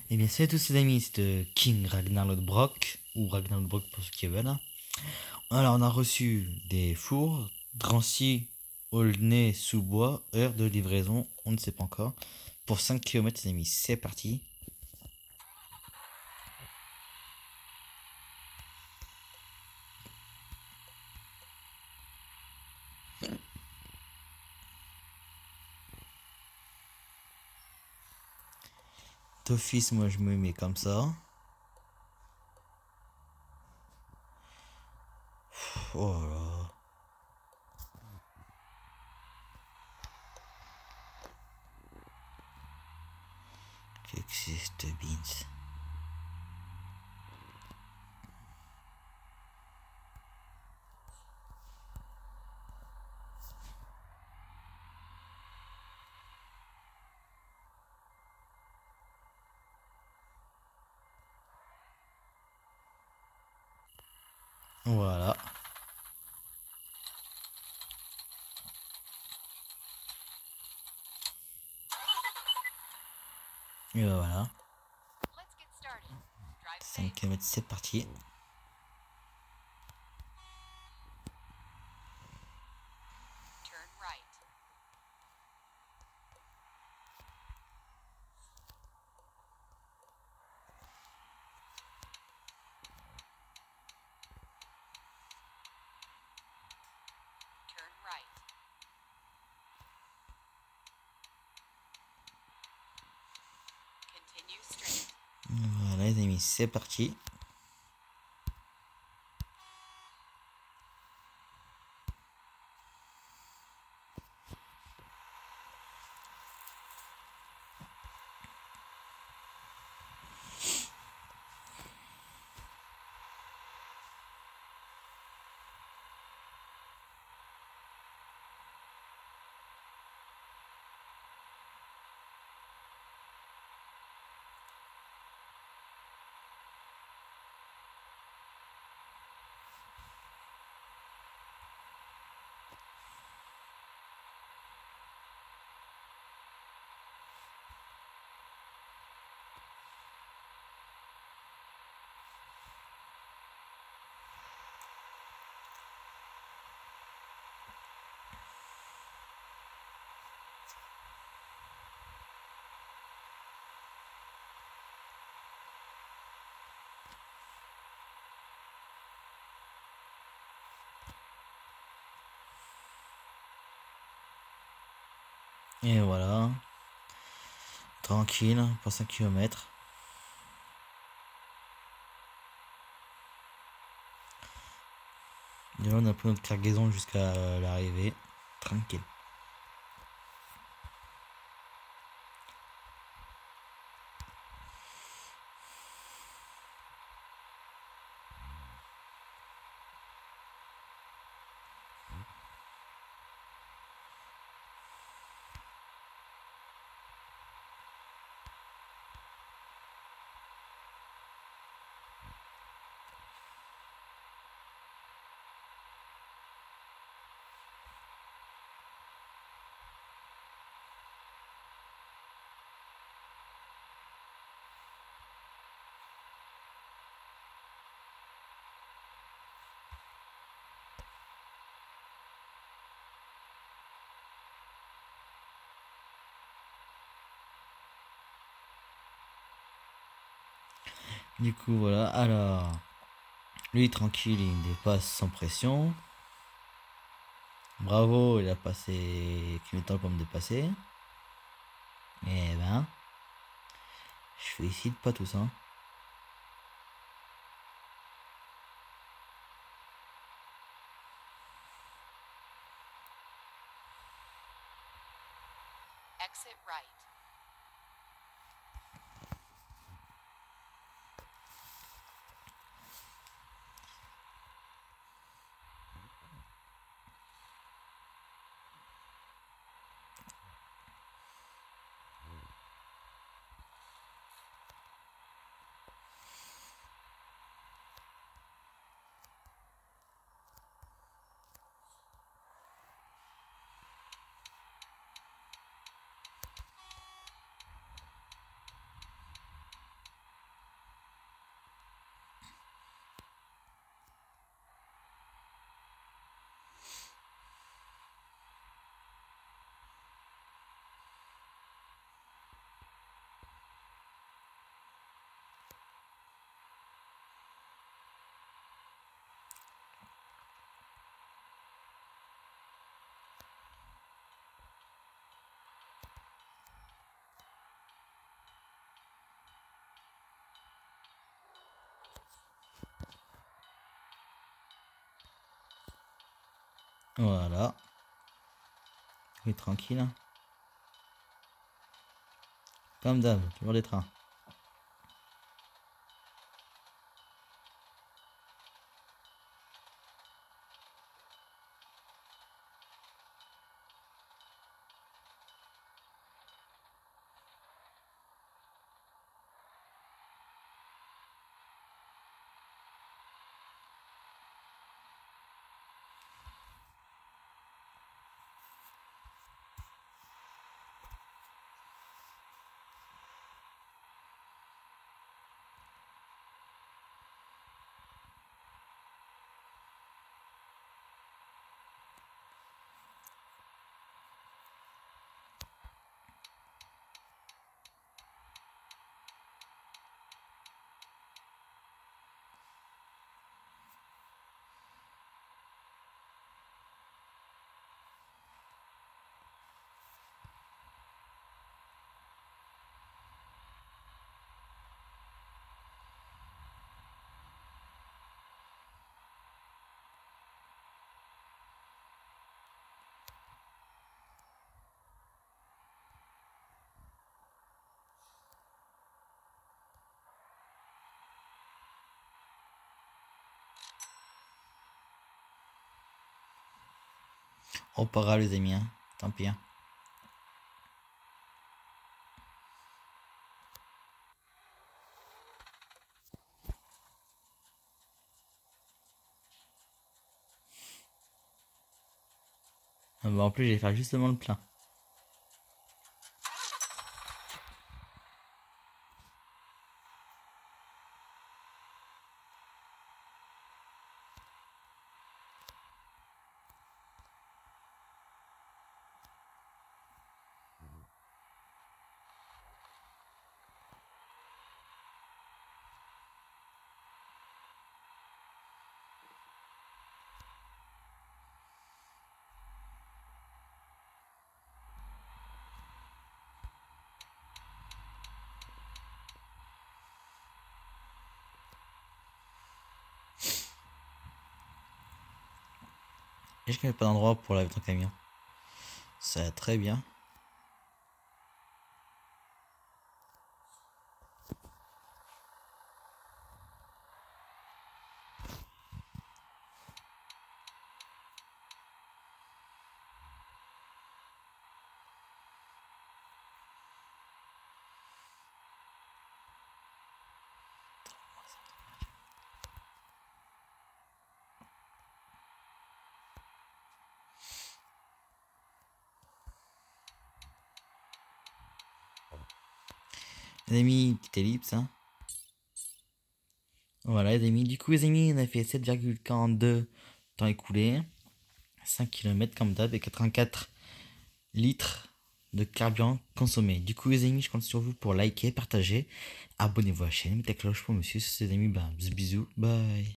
Eh bien, salut à tous les amis, c'est King Ragnar Lodbrok, ou Ragnar Lodbrok pour ceux qui veulent. Alors, on a reçu des fours, Drancy, Aulnay, sous-bois, heure de livraison, on ne sait pas encore. Pour 5 km, les amis, c'est parti. D'office, moi je me mets comme ça. Oh là. Qu'est-ce que c'est cette beans? Voilà. Et ben voilà. 5 km, c'est parti. Voilà les amis, c'est parti. Et voilà. Tranquille pour 5 km. Déjà on a pris notre cargaison jusqu'à l'arrivée. Tranquille. Du coup voilà, alors lui tranquille, il dépasse sans pression. Bravo, il a passé qu'il met le temps pour me dépasser. Eh ben, je félicite pas tout ça. Exit right. Voilà. Oui, tranquille. Hein. Comme d'hab, toujours des trains. On part les amis, hein. Tant pis. Hein. Ah bah, en plus, je vais faire justement le plein. Et je connais pas d'endroit pour laver ton camion. Ça va très bien. Les amis, petite ellipse. Hein. Voilà les amis. Du coup les amis, on a fait 7,42 temps écoulé. 5 km comme d'hab et 84 litres de carburant consommé. Du coup les amis, je compte sur vous pour liker, partager, abonnez-vous à la chaîne, mettez la cloche pour monsieur. C'est les amis, bah, bisous, bye.